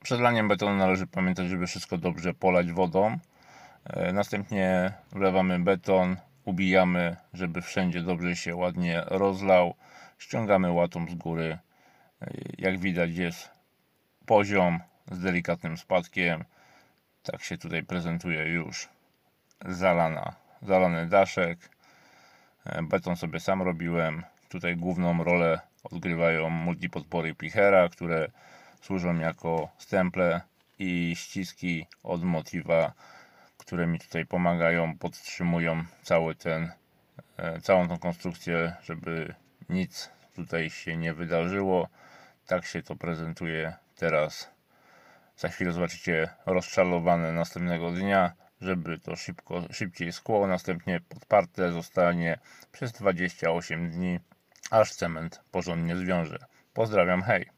Przed laniem betonu należy pamiętać, żeby wszystko dobrze polać wodą. Następnie wlewamy beton, ubijamy, żeby wszędzie dobrze się ładnie rozlał. Ściągamy łatą z góry. Jak widać, jest poziom z delikatnym spadkiem. Tak się tutaj prezentuje już zalany daszek. Beton sobie sam robiłem. Tutaj główną rolę odgrywają multipodpory Pichera, które służą jako stemple i ściski od Motiva, które mi tutaj pomagają, podtrzymują całą tą konstrukcję, żeby nic tutaj się nie wydarzyło. Tak się to prezentuje teraz. Za chwilę zobaczycie rozczalowane następnego dnia, żeby to szybciej skło. Następnie podparte zostanie przez 28 dni, aż cement porządnie zwiąże. Pozdrawiam, hej!